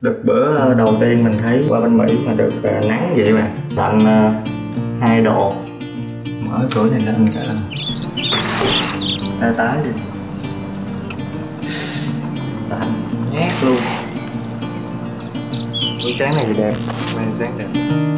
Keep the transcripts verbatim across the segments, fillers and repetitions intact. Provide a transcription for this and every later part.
Được bữa đầu tiên mình thấy qua bên Mỹ mà được nắng vậy mà lạnh hai độ, mở cửa này lên cả tái tái đi, lạnh nhát luôn. Buổi sáng này thì đẹp, buổi sáng đẹp.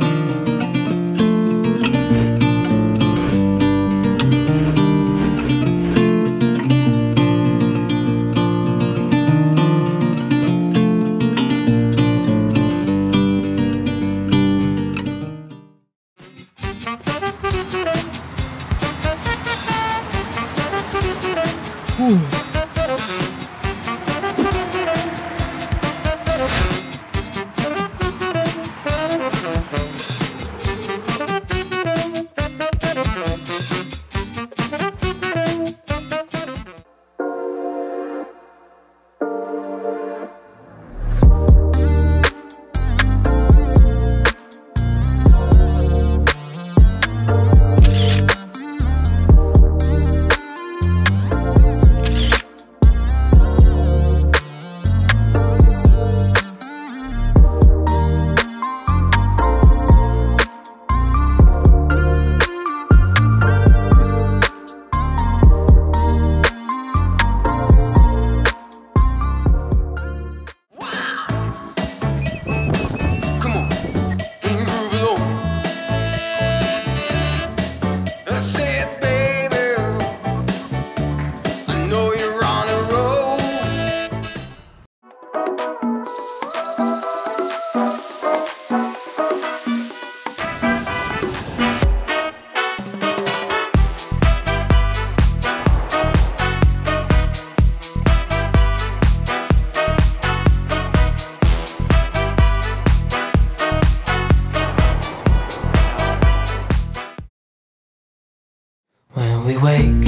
When we wake,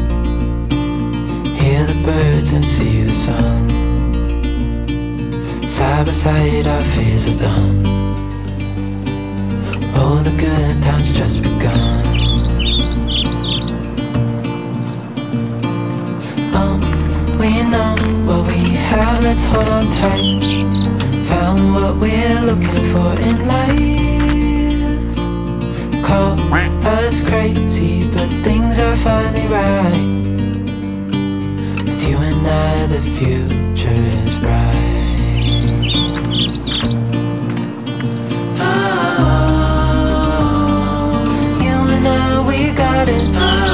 hear the birds and see the sun. Side by side our fears are done. Oh, the good times just begun. Oh, we know what we have, let's hold on tight. Found what we're looking for in life. Call us crazy, but things are finally right. With you and I, the future is bright. Oh, you and I, we got it.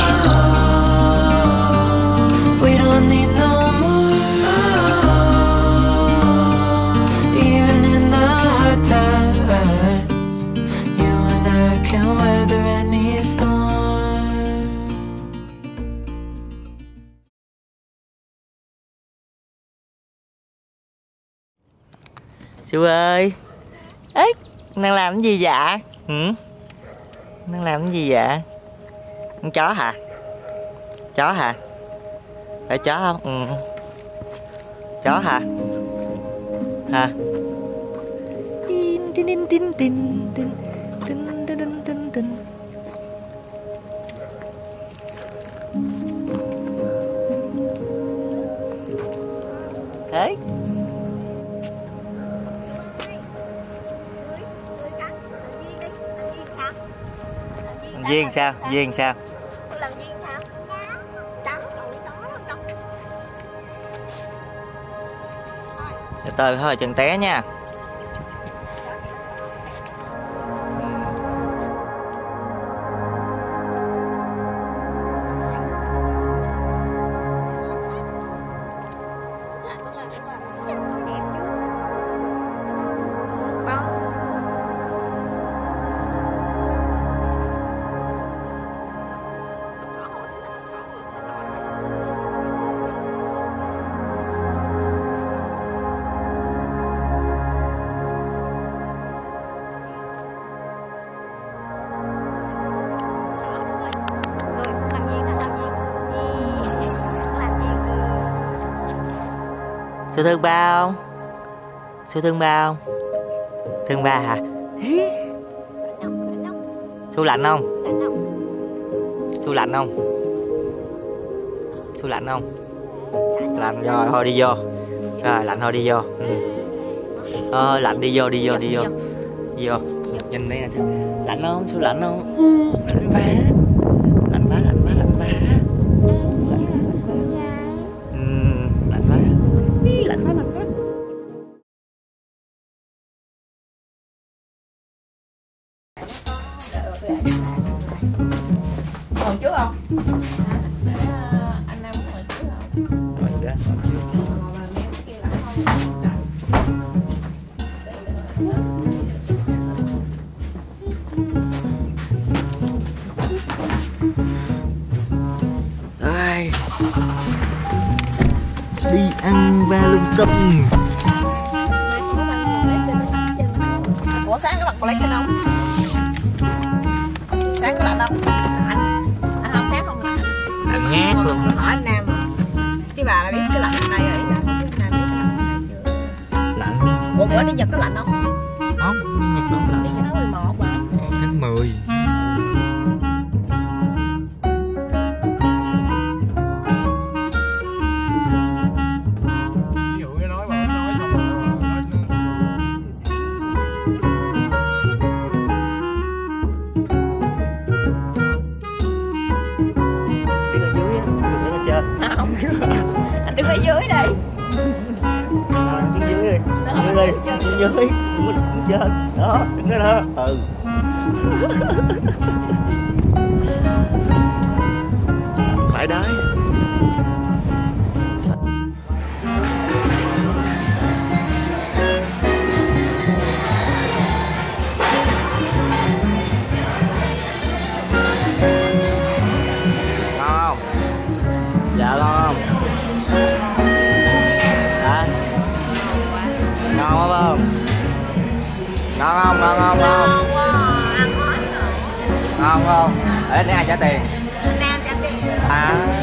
Oh, we don't need no more. Oh, even in the hard times, you and I can weather any storm. Su ơi, ấy đang làm cái gì vậy? Ừ? Đang làm cái gì vậy? Con chó hả? Chó hả? Phải chó không? Ừ. Chó hả? Hả? Tin tin tin tin tin tin tin tin tin tin. Đấy. Duyên sao? Duyên sao? Làm duyên sao? Trắng rồi đó. Từ từ thôi, chừng té nha. Su thương ba không? Su thương ba không? Thương ba hả? Su lạnh không? Su lạnh không? Su lạnh không? Lạnh rồi, thôi đi vô. Rồi lạnh thôi đi vô. Ừ. Ờ, lạnh, đi vô, đi vô, đi vô. Đi vô. Nhìn đây nè. Lạnh không? Sao lạnh không? Lạnh quá. Lạnh quá, lạnh quá, lạnh quá. Ừm, lạnh quá. Lạnh quá, lạnh quá. Còn trước không? Để anh Nam ngồi trước không? Ngồi đó, ngồi trước. Đây. Đi ăn ba lung tung. Ủa sáng các bạn có lấy trên không? Sáng có lạnh không? Anh À, không sáng không lạnh. Lạnh ngát luôn. tôi hỏi anh Nam mà. Cái bà là biết cái lạnh này rồi đó. Nam biết cái lạnh này chưa? Lạnh. Ủa bữa đi Nhật có lạnh không? Không, đi Nhật không lạnh. Đi cái đó mười một mà. Chắc mười. Không. Anh đứng ở dưới đây. Xuống dưới đi. Xuống dưới đi. Xuống dưới. Xuống trên. Đó, đứng đó đó. Ừ. Phải đấy. Ngon không? Dạ ngon không? Hả? Ngon không? Ngon không? Ngon không? Ngon không? Ngon không? Để để ai trả tiền? Nam trả tiền. À.